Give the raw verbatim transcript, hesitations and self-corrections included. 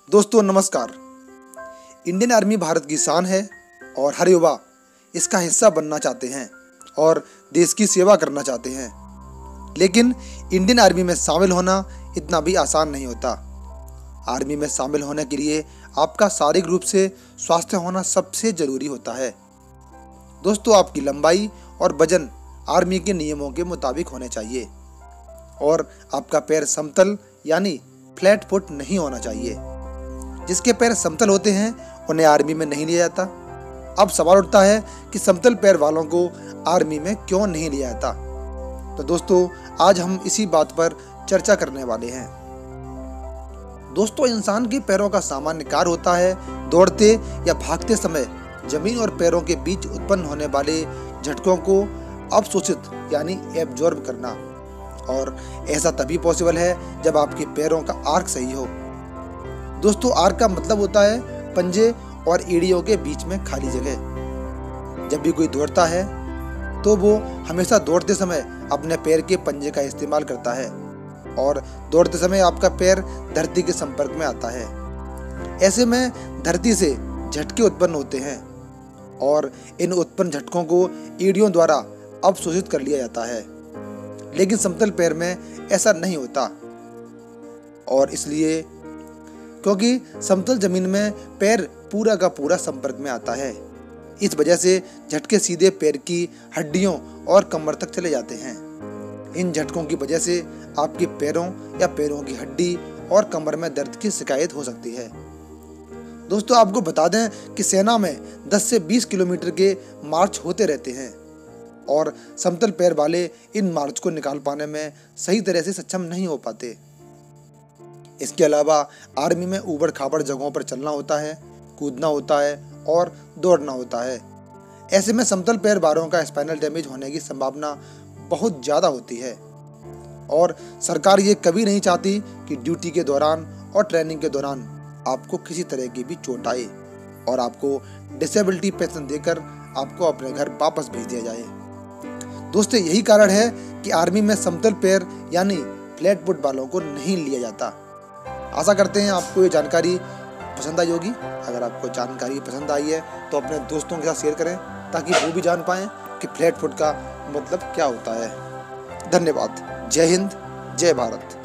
दोस्तों नमस्कार। Indian army Bharat की शान है और हर युवा इसका हिस्सा बनना चाहते हैं और देश की सेवा करना चाहते हैं। लेकिन इंडियन आर्मी में शामिल होना इतना भी आसान नहीं होता। आर्मी में शामिल होने के लिए आपका शारीरिक रूप से स्वास्थ्य होना सबसे ज़रूरी होता है। दोस्तों, आपकी लंबाई और वजन आर्मी के नियमों के मुताबिक होने चाहिए और आपका पैर समतल यानी फ्लैट फुट नहीं होना चाहिए। जिसके पैर समतल होते हैं उन्हें आर्मी में नहीं लिया जाता। अब सवाल उठता है कि समतल पैर वालों को आर्मी में क्यों नहीं लिया जाता। तो दोस्तों, आज हम इसी बात पर चर्चा करने वाले हैं। दोस्तों, इंसान के पैरों का सामान्य कार्य होता है दौड़ते या भागते समय जमीन और पैरों के बीच उत्पन्न होने वाले झटकों को अवशोषित यानी एब्जॉर्ब करना, और ऐसा तभी पॉसिबल है जब आपके पैरों का आर्क सही हो। दोस्तों, आर्क का मतलब होता है पंजे और एड़ियों के बीच में खाली जगह। जब भी कोई दौड़ता है तो वो हमेशा दौड़ते समय अपने पैर के पंजे का इस्तेमाल करता है और दौड़ते समय आपका पैर धरती के संपर्क में आता है। ऐसे में धरती से झटके उत्पन्न होते हैं और इन उत्पन्न झटकों को एड़ियों द्वारा अवशोषित कर लिया जाता है। लेकिन समतल पैर में ऐसा नहीं होता, और इसलिए क्योंकि समतल जमीन में पैर पूरा का पूरा संपर्क में आता है। इस वजह से झटके सीधे पैर की हड्डियों और कमर तक चले जाते हैं। इन झटकों की वजह से आपके पैरों या पैरों की हड्डी और कमर में दर्द की शिकायत हो सकती है। दोस्तों, आपको बता दें कि सेना में दस से बीस किलोमीटर के मार्च होते रहते हैं और समतल पैर वाले इन मार्च को निकाल पाने में सही तरह से सक्षम नहीं हो पाते। इसके अलावा आर्मी में ऊबड़ खाबड़ जगहों पर चलना होता है, कूदना होता है और दौड़ना होता है। ऐसे में समतल पैर वालों का स्पाइनल डैमेज होने की संभावना बहुत ज़्यादा होती है और सरकार ये कभी नहीं चाहती कि ड्यूटी के दौरान और ट्रेनिंग के दौरान आपको किसी तरह की भी चोट आए और आपको डिसेबिलिटी पेंशन देकर आपको अपने घर वापस भेज दिया जाए। दोस्तों, यही कारण है कि आर्मी में समतल पैर यानी फ्लैट फुट वालों को नहीं लिया जाता। आशा करते हैं आपको ये जानकारी पसंद आई होगी। अगर आपको जानकारी पसंद आई है तो अपने दोस्तों के साथ शेयर करें ताकि वो भी जान पाएं कि फ्लैट फुट का मतलब क्या होता है। धन्यवाद। जय हिंद, जय भारत।